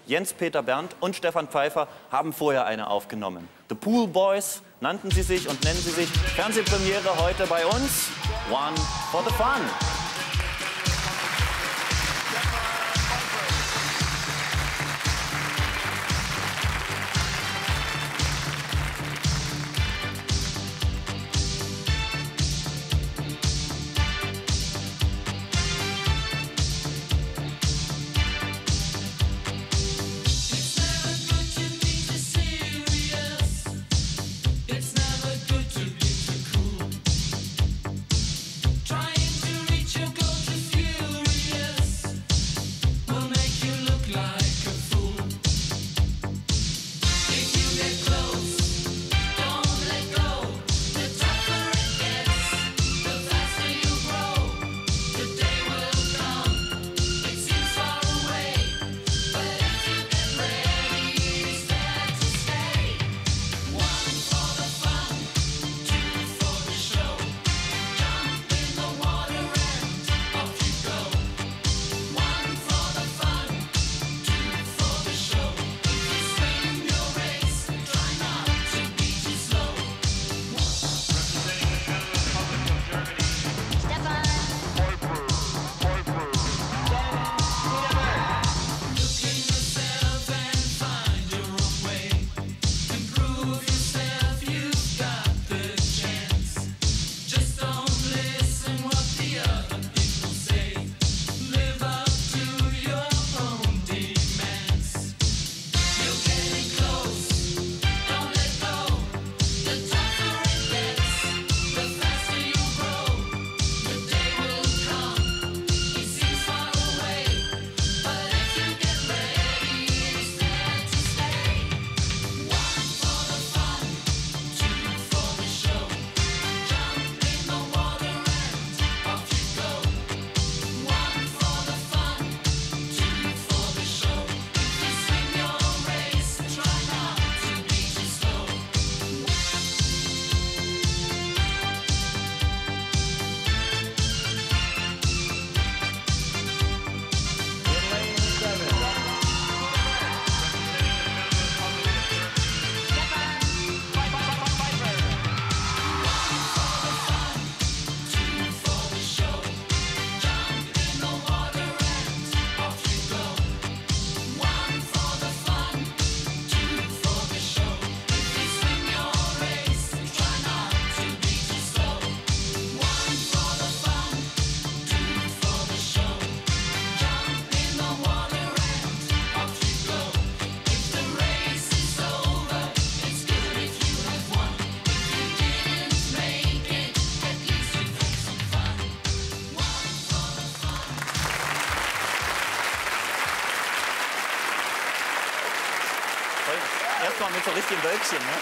Jens-Peter Berndt und Stefan Pfeiffer haben vorher eine aufgenommen. The Pool Boys nannten sie sich und nennen sie sich. Fernsehpremiere heute bei uns. One for the Fun. Erstmal mit so richtigen Wölkchen, ne?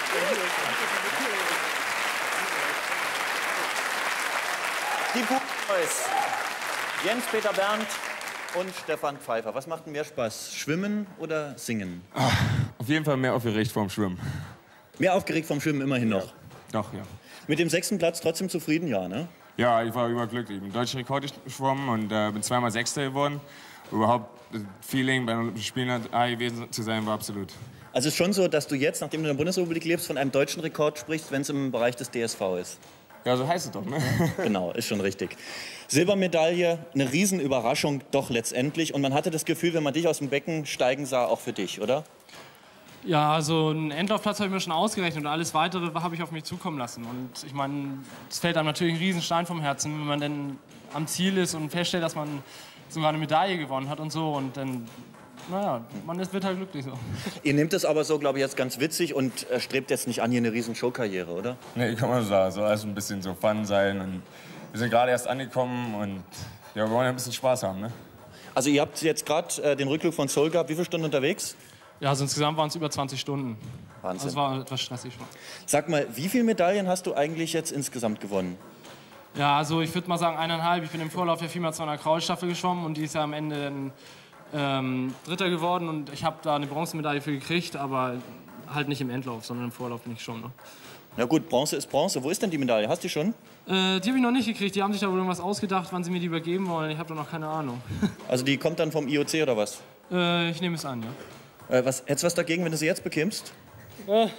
Die Pool Boys. Jens-Peter Berndt und Stefan Pfeiffer. Was macht denn mehr Spaß? Schwimmen oder singen? Auf jeden Fall mehr aufgeregt vorm Schwimmen. Mehr aufgeregt vom Schwimmen immerhin noch? Doch, ja. Mit dem 6. Platz trotzdem zufrieden, ja, ne? Ja, ich war überglücklich. Ich bin deutschen Rekord geschwommen und bin zweimal Sechster geworden. Überhaupt das Feeling bei den Olympischen Spielen A gewesen zu sein, war absolut. Also es ist schon so, dass du jetzt, nachdem du in der Bundesrepublik lebst, von einem deutschen Rekord sprichst, wenn es im Bereich des DSV ist. Ja, so heißt es doch, ne? Genau, ist schon richtig. Silbermedaille, eine Riesenüberraschung doch letztendlich. Und man hatte das Gefühl, wenn man dich aus dem Becken steigen sah, auch für dich, oder? Ja, also einen Endlaufplatz habe ich mir schon ausgerechnet und alles Weitere habe ich auf mich zukommen lassen. Und ich meine, es fällt einem natürlich ein Riesenstein vom Herzen, wenn man dann am Ziel ist und feststellt, dass man sogar eine Medaille gewonnen hat und so. Und dann, naja, man wird halt glücklich so. Ihr nehmt es aber so, glaube ich, jetzt ganz witzig und strebt jetzt nicht an, hier eine riesen Showkarriere, oder? Nee, kann man so sagen. Soll also ein bisschen so Fun sein. Und wir sind gerade erst angekommen und ja, wir wollen ja ein bisschen Spaß haben, ne? Also ihr habt jetzt gerade den Rückflug von Seoul gehabt. Wie viele Stunden unterwegs? Ja, also insgesamt waren es über 20 Stunden. Wahnsinn. Das war etwas stressig schon. Sag mal, wie viele Medaillen hast du eigentlich jetzt insgesamt gewonnen? Ja, also ich würde mal sagen 1,5. Ich bin im Vorlauf der 4x200 Kraulstaffel geschwommen und die ist ja am Ende dann Dritter geworden und ich habe da eine Bronzemedaille für gekriegt, aber halt nicht im Endlauf, sondern im Vorlauf bin ich schon. Ne? Na gut, Bronze ist Bronze. Wo ist denn die Medaille? Hast du die schon? Die habe ich noch nicht gekriegt. Die haben sich da wohl irgendwas ausgedacht, wann sie mir die übergeben wollen. Ich habe da noch keine Ahnung. Also die kommt dann vom IOC oder was? Ich nehme es an, ja. Hättest du was dagegen, wenn du sie jetzt bekämst? Hier ist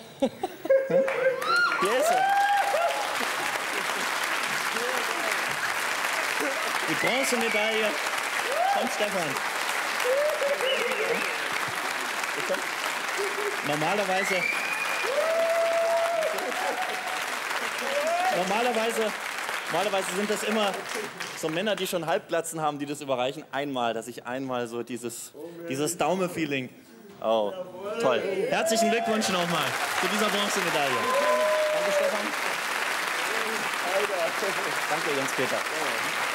sie. Die Bronzemedaille von Stefan. Normalerweise sind das immer so Männer, die schon Halbglatzen haben, die das überreichen. Dass ich einmal so dieses Daumen-Feeling. Oh, toll. Herzlichen Glückwunsch nochmal zu dieser Bronzemedaille. Danke, Stefan. Danke, Jens-Peter.